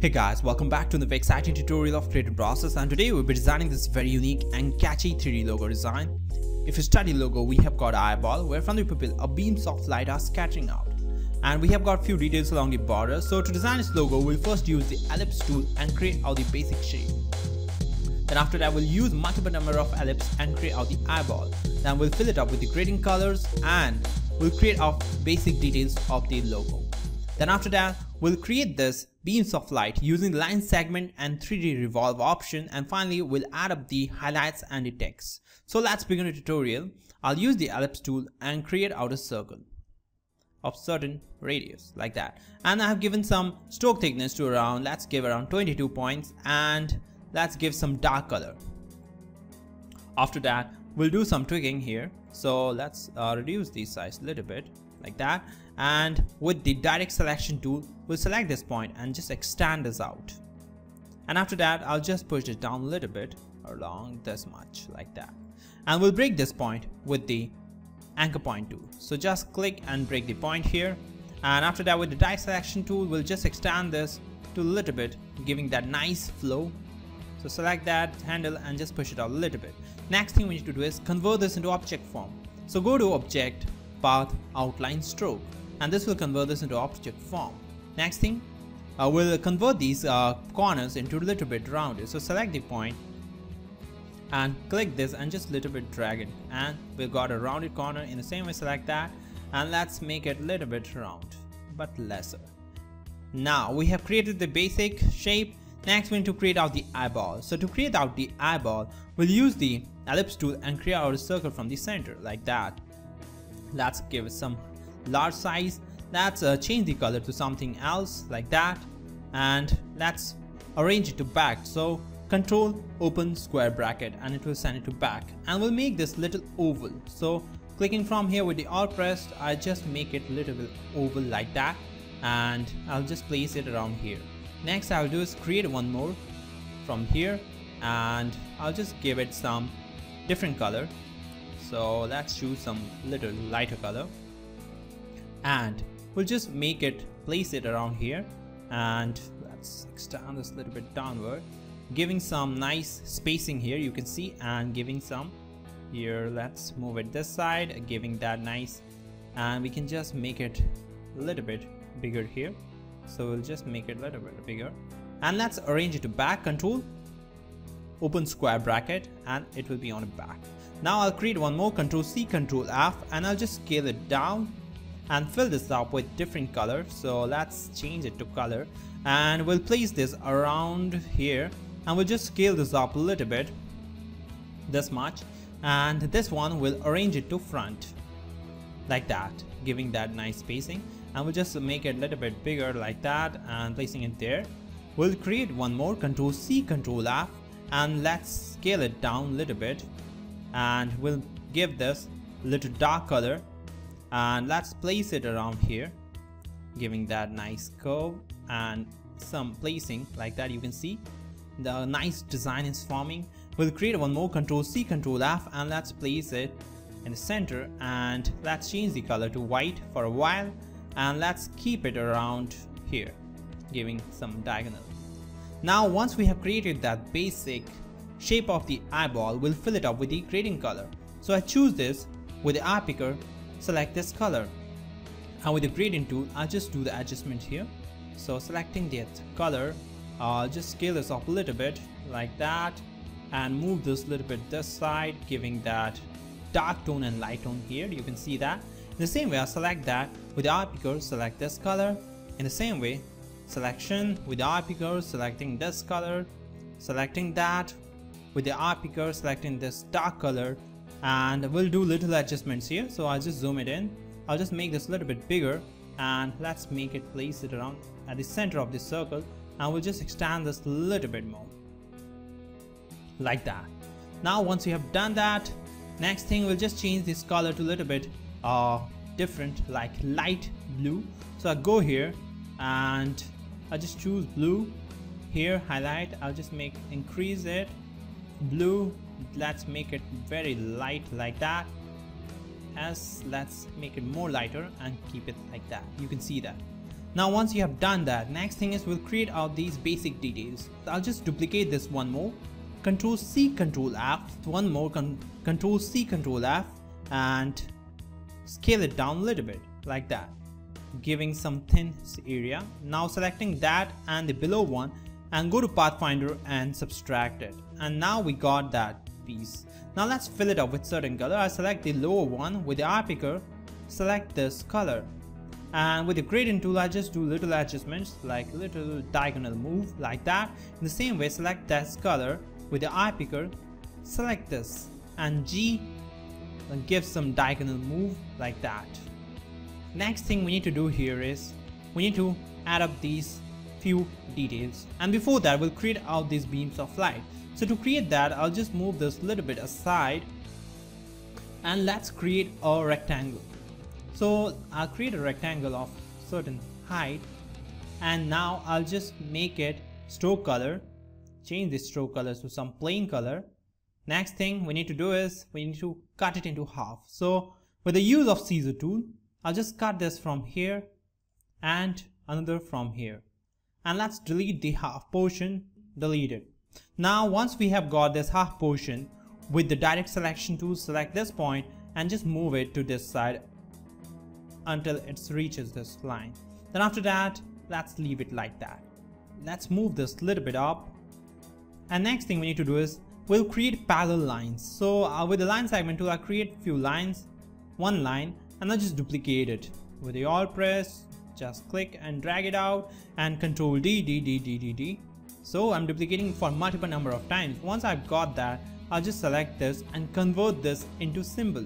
Hey guys, welcome back to another exciting tutorial of Creative Process, and today we'll be designing this very unique and catchy 3D logo design. If you study logo, we have got eyeball where from the pupil a beams of light are scattering out, and we have got few details along the border. So to design this logo, we'll first use the ellipse tool and create out the basic shape. Then after that, we'll use multiple number of ellipse and create out the eyeball. Then we'll fill it up with the grading colors and we'll create out basic details of the logo. Then after that, we'll create this beams of light using the line segment and 3D revolve option, and finally we'll add up the highlights and the text. So let's begin the tutorial. I'll use the ellipse tool and create out a circle of certain radius like that, and I have given some stroke thickness to around, let's give around 22 points, and let's give some dark color. After that, we'll do some tweaking here, so let's reduce the size a little bit like that, and with the direct selection tool we'll select this point and just extend this out, and after that I'll just push it down a little bit along this much like that, and we'll break this point with the anchor point tool. So just click and break the point here, and after that with the direct selection tool we'll just extend this to a little bit, giving that nice flow. So select that handle and just push it out a little bit. Next thing we need to do is convert this into object form. So go to object, path, outline, stroke, and this will convert this into object form. Next thing, we'll convert these corners into a little bit rounded. So select the point and click this and just a little bit drag it, and we've got a rounded corner. In the same way, select that and let's make it a little bit round but lesser. Now we have created the basic shape. Next we need to create out the eyeball. So to create out the eyeball, we'll use the ellipse tool and create out a circle from the center like that. Let's give it some large size. Let's change the color to something else like that, and let's arrange it to back. So control open square bracket and it will send it to back, and we'll make this little oval. So clicking from here with the alt pressed, I just make it a little bit oval like that, and I'll just place it around here. Next I'll do is create one more from here, and I'll just give it some different color. So let's choose some little lighter color, and we'll just make it, place it around here, and let's extend this a little bit downward, giving some nice spacing here you can see, and giving some here. Let's move it this side, giving that nice, and we can just make it a little bit bigger here. So we'll just make it a little bit bigger, and let's arrange it to back. Control open square bracket and it will be on the back. Now I'll create one more, Control C, Control F, and I'll just scale it down and fill this up with different color. So let's change it to color, and we'll place this around here, and we'll just scale this up a little bit this much, and this one will arrange it to front like that, giving that nice spacing, and we'll just make it a little bit bigger like that and placing it there. We'll create one more, Control C, Control F, and let's scale it down a little bit, and we'll give this a little dark color, and let's place it around here, giving that nice curve and some placing like that. You can see the nice design is forming. We'll create one more, Control C, Control F, and let's place it in the center, and let's change the color to white for a while, and let's keep it around here, giving some diagonal. Now once we have created that basic shape of the eyeball, we'll fill it up with the grading color. So I choose this with the eye picker, select this color, and with the gradient tool I'll just do the adjustment here. So selecting that color, I'll just scale this up a little bit like that, and move this a little bit this side, giving that dark tone and light tone here. You can see that. In the same way, I'll select that with the eye picker, select this color. In the same way, selection with the eye picker, selecting this color, selecting that with the eye picker, selecting this dark color, and we'll do little adjustments here. So I'll just zoom it in, I'll just make this a little bit bigger, and let's make it, place it around at the center of this circle, and we'll just extend this a little bit more like that. Now once we have done that, next thing we'll just change this color to a little bit different, like light blue. So I go here and I just choose blue here, highlight, I'll just increase it blue, let's make it very light like that, let's make it more lighter and keep it like that. You can see that. Now once you have done that, next thing is we'll create out these basic details. I'll just duplicate this one more, Control C Control F, one more Control C Control F, and scale it down a little bit like that, giving some thin area. Now selecting that and the below one, and go to Pathfinder and subtract it, and now we got that piece. Now let's fill it up with certain color. I select the lower one with the eye picker, select this color, and with the gradient tool I just do little adjustments like little diagonal move like that. In the same way, select this color with the eye picker, select this and G, and give some diagonal move like that. Next thing we need to do here is we need to add up these few details, and before that we'll create out these beams of light. So to create that, I'll just move this little bit aside and let's create a rectangle. So I'll create a rectangle of certain height, and now I'll just make it stroke color, change the stroke colors to some plain color. Next thing we need to do is we need to cut it into half. So with the use of scissor tool, I'll just cut this from here and another from here, and let's delete the half portion, delete it. Now once we have got this half portion, with the direct selection tool, select this point and just move it to this side until it reaches this line. Then after that, let's leave it like that. Let's move this little bit up, and next thing we need to do is we'll create parallel lines. So with the line segment tool, I'll create few lines, one line, and I'll just duplicate it. With the Alt press, just click and drag it out, and Control D. So I'm duplicating for multiple number of times. Once I've got that, I'll just select this and convert this into symbol.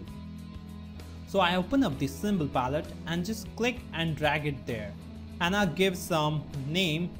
So I open up the symbol palette and just click and drag it there, and I'll give some name,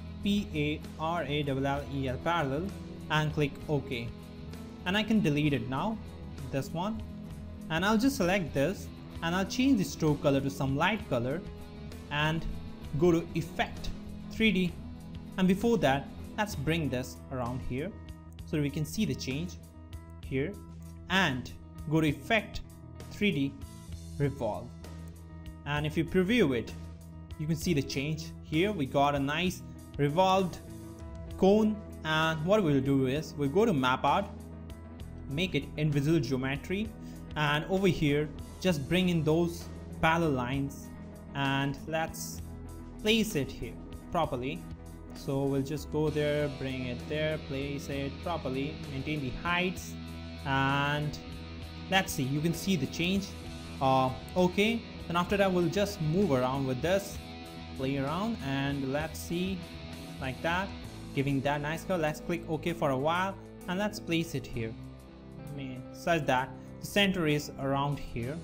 PARALLEL, parallel, and click OK, and I can delete it now, this one, and I'll just select this and I'll change the stroke color to some light color and go to Effect 3D, and before that let's bring this around here so that we can see the change here, and go to Effect 3D Revolve, and if you preview it you can see the change. Here we got a nice revolved cone, and what we'll do is we'll go to Map Art, make it Invisible Geometry, and over here just bring in those parallel lines and let's place it here properly. So we'll just go there, bring it there, place it properly, maintain the heights, and let's see, you can see the change. Okay, then after that we'll just move around with this, play around, and let's see, like that, giving that nice color. Let's click OK for a while and let's place it here, such that the center is around here,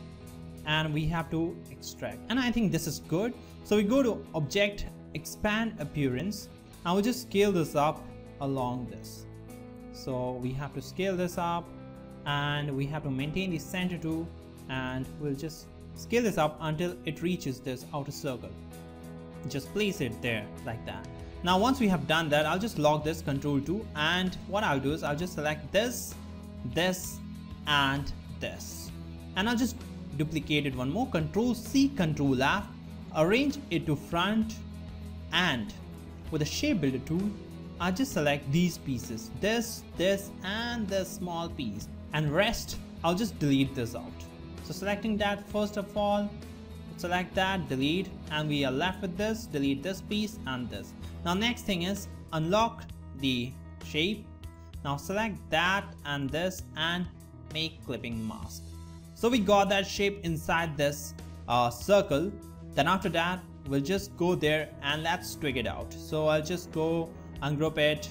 and we have to extract, and I think this is good. So we go to Object, Expand Appearance, and we'll just scale this up along this. So we have to scale this up, and we have to maintain the center tool, and we'll just scale this up until it reaches this outer circle. Just place it there like that. Now once we have done that, I'll just lock this Control 2, and what I'll do is I'll just select this, this, and this, and I'll just duplicate it one more, Control C Control F, arrange it to front, and with the Shape Builder tool I'll just select these pieces, this, and this small piece, and rest I'll just delete this out. So selecting that, first of all select that, delete, and we are left with this, delete this piece and this. Now next thing is unlock the shape. Now select that and this and make clipping mask. So we got that shape inside this circle. Then after that we'll just go there and let's twig it out. So I'll just go ungroup it,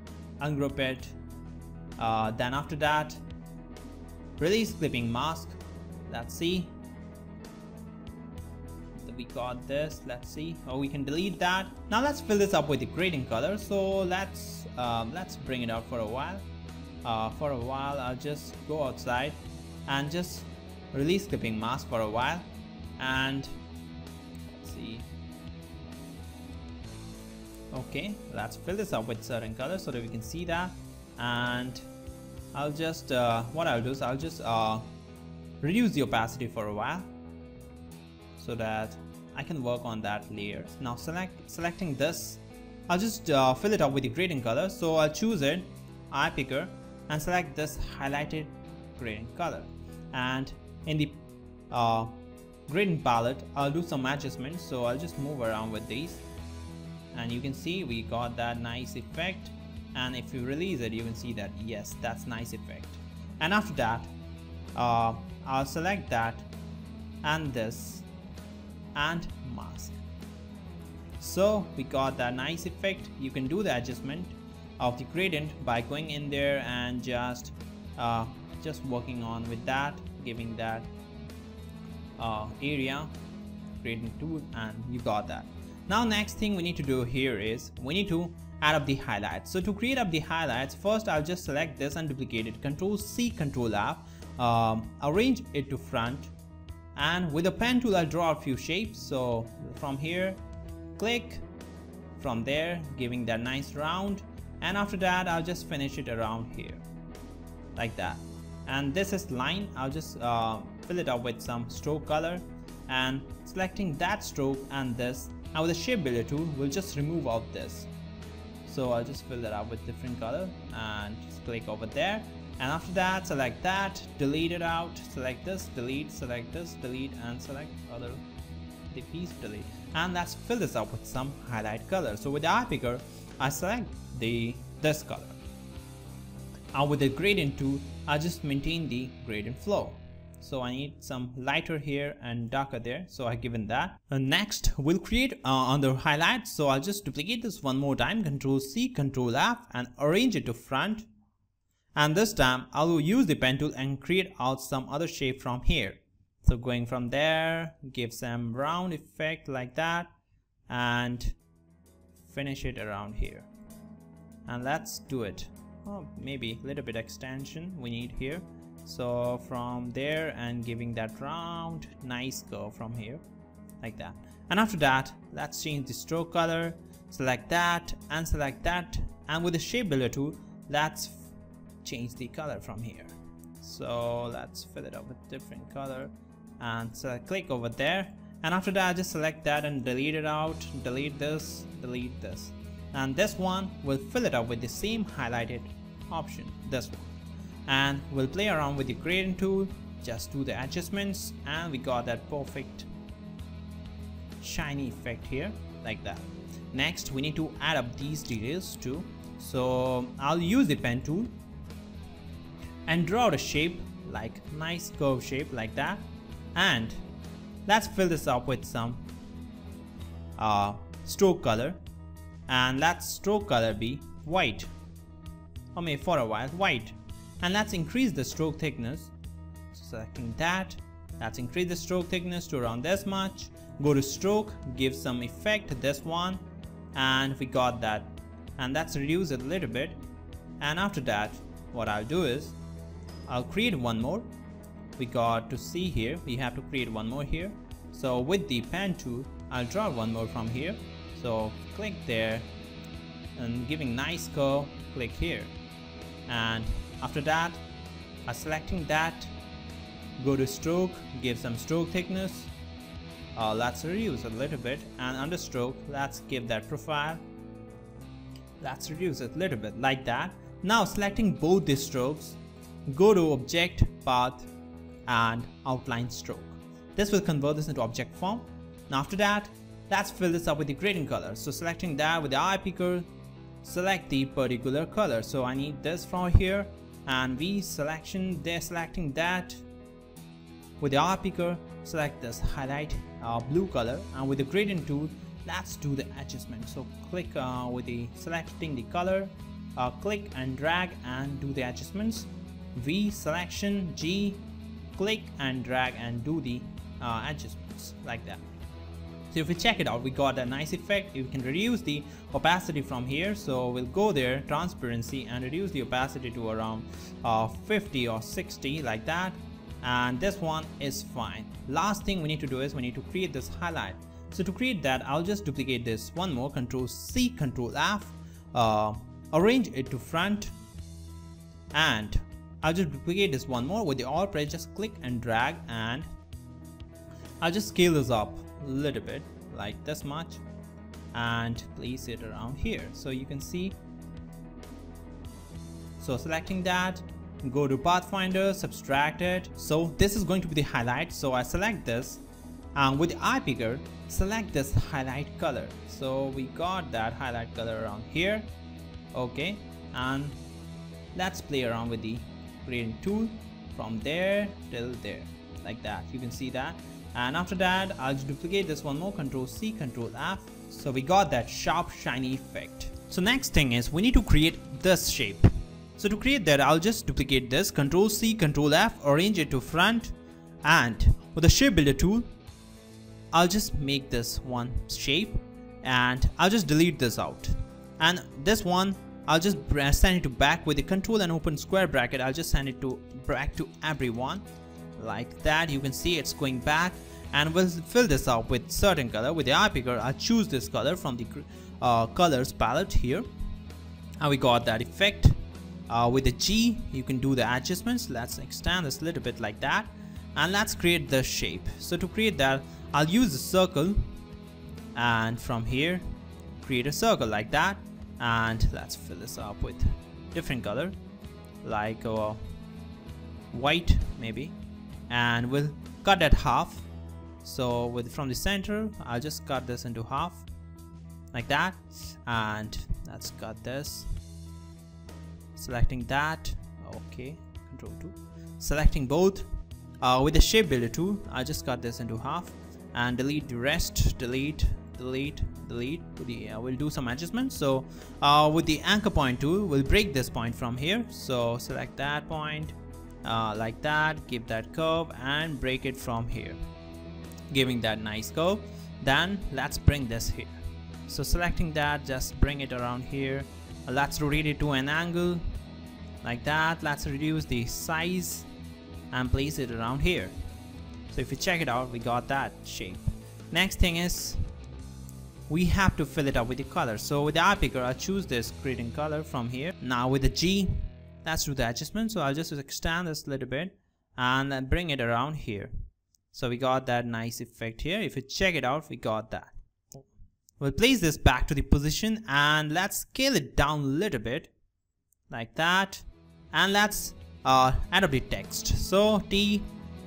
then after that release clipping mask. Let's see, we got this, let's see, we can delete that. Now let's fill this up with the gradient color. So let's bring it out for a while. I'll just go outside and just release clipping mask for a while, and let's see. Okay, let's fill this up with certain colors so that we can see that, and I'll just what I'll do is I'll just reduce the opacity for a while so that I can work on that layer. Now selecting this, I'll just fill it up with the gradient color. So I'll choose it, eye picker, and select this highlighted gradient color. And in the gradient palette, I'll do some adjustments. So I'll just move around with these, and you can see we got that nice effect. And if you release it, you can see that yes, that's nice effect. And after that, I'll select that and this and mask. So we got that nice effect. You can do the adjustment of the gradient by going in there and just working on with that, giving that area gradient tool, and you got that. Now next thing we need to do here is we need to add up the highlights. So to create up the highlights, first I'll just select this and duplicate it, Control C, Control F, arrange it to front, and with the pen tool I'll draw a few shapes. So from here, click, from there giving that nice round, and after that I'll just finish it around here like that. And this is line, I'll just fill it up with some stroke color and selecting that stroke and this, and with the shape builder tool we'll just remove out this. So I'll just fill that up with different color and just click over there, and after that select that, delete it out, select this, delete, select this, delete, and select other the piece, delete, and let's fill this up with some highlight color. So with the eye picker I select this color, and with the gradient tool I just maintain the gradient flow. So I need some lighter here and darker there, so I've given that. Next we'll create under highlights, so I'll just duplicate this one more time, Control C, Control F, and arrange it to front, and this time I'll use the pen tool and create out some other shape from here. So going from there, give some round effect like that and finish it around here, and let's do it. Maybe a little bit extension we need here. So from there and giving that round nice curve from here like that. And after that let's change the stroke color, select that and select that, and with the shape builder tool let's change the color from here. So let's fill it up with different color and click over there, and after that just select that and delete it out, delete this, and this one will fill it up with the same highlighted option, this one. And we'll play around with the gradient tool, just do the adjustments, and we got that perfect shiny effect here like that. Next we need to add up these details too, so I'll use the pen tool and draw a shape like nice curve shape like that, and let's fill this up with some stroke color, and let stroke color be white, or maybe for a while white. And let's increase the stroke thickness. Selecting that, let's increase the stroke thickness to around this much. Go to stroke, give some effect to this one, and we got that. And let's reduce it a little bit. And after that what I'll do is I'll create one more. We got to see here, we have to create one more here. So with the pen tool I'll draw one more from here. So click there and giving nice curve, click here, and after that selecting that, go to stroke, give some stroke thickness, let's reduce a little bit, and under stroke let's give that profile, let's reduce it a little bit like that. Now selecting both the strokes, go to object, path, and outline stroke. This will convert this into object form. Now after that let's fill this up with the gradient color. So selecting that with the eye picker, select the particular color. So I need this from here, and V selection, there selecting that with the eye picker, select this highlight blue color, and with the gradient tool let's do the adjustment. So click with the selecting the color, click and drag and do the adjustments. V selection, G, click and drag and do the adjustments like that. So if we check it out, we got a nice effect. You can reduce the opacity from here, so we'll go there, transparency, and reduce the opacity to around 50 or 60 like that, and this one is fine. Last thing we need to do is we need to create this highlight. So to create that I'll just duplicate this one more, Control C, Control F, arrange it to front, and I'll just duplicate this one more with the Alt press, just click and drag, and I'll just scale this up little bit like this much and place it around here. So you can see, so selecting that, go to Pathfinder, subtract it. So this is going to be the highlight. So I select this and with the eye picker select this highlight color. So we got that highlight color around here. Okay, and let's play around with the gradient tool from there till there, like that. You can see that. And after that I'll duplicate this one more, Control C, Control F. So we got that sharp shiny effect. So next thing is we need to create this shape. So to create that, I'll just duplicate this, Control C, Control F, arrange it to front, and with the shape builder tool I'll just make this one shape and I'll just delete this out. And this one I'll just send it to back with the control and open square bracket. I'll just send it to back to everyone like that. You can see it's going back, and we'll fill this up with certain color. With the eye picker I'll choose this color from the colors palette here, and we got that effect. With the G you can do the adjustments. Let's extend this a little bit like that, and let's create the shape. So to create that I'll use the circle, and from here create a circle like that, and let's fill this up with different color like white maybe, and we'll cut that half. So from the center I'll just cut this into half like that, and let's cut this, selecting that. Okay, Control 2, selecting both. With the shape builder tool I'll just cut this into half and delete the rest. Delete. With the, we'll do some adjustments. So with the anchor point tool we'll break this point from here. So select that point like that, give that curve and break it from here, giving that nice curve. Then let's bring this here. So selecting that, just bring it around here. Let's rotate it to an angle like that. Let's reduce the size and place it around here. So if you check it out, we got that shape. Next thing is we have to fill it up with the color. So with the eye picker I'll choose this gradient color from here. Now with the G let's do the adjustment. So I'll just extend this a little bit and then bring it around here. So we got that nice effect here. If you check it out, we got that. We'll place this back to the position and let's scale it down a little bit like that, and let's add up the text. So T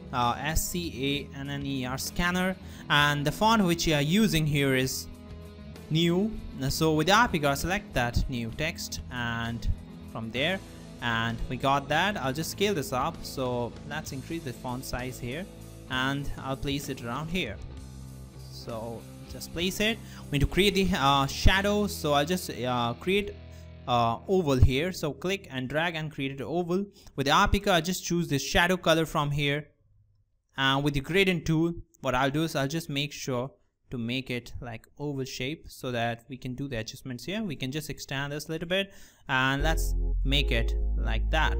SCANNER, scanner, and the font which you are using here is new. So with the eye picker select that new text, and from there, and we got that. I'll just scale this up. So let's increase the font size here and I'll place it around here. So just place it. We need to create the shadow. So I'll just create oval here. So click and drag and create an oval. With the eye picker I'll just choose this shadow color from here, and with the gradient tool what I'll do is I'll just make sure to make it like oval shape so that we can do the adjustments here. We can just extend this a little bit and let's make it like that,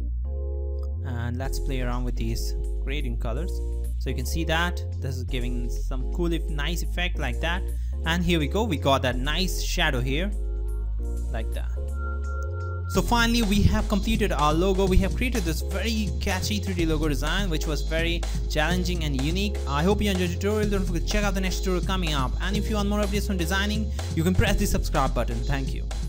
and let's play around with these gradient colors. So you can see that this is giving some cool nice effect like that, and here we go, we got that nice shadow here like that. So finally we have completed our logo. We have created this very catchy 3D logo design which was very challenging and unique. I hope you enjoyed the tutorial. Don't forget to check out the next tutorial coming up, and if you want more updates on designing you can press the subscribe button. Thank you.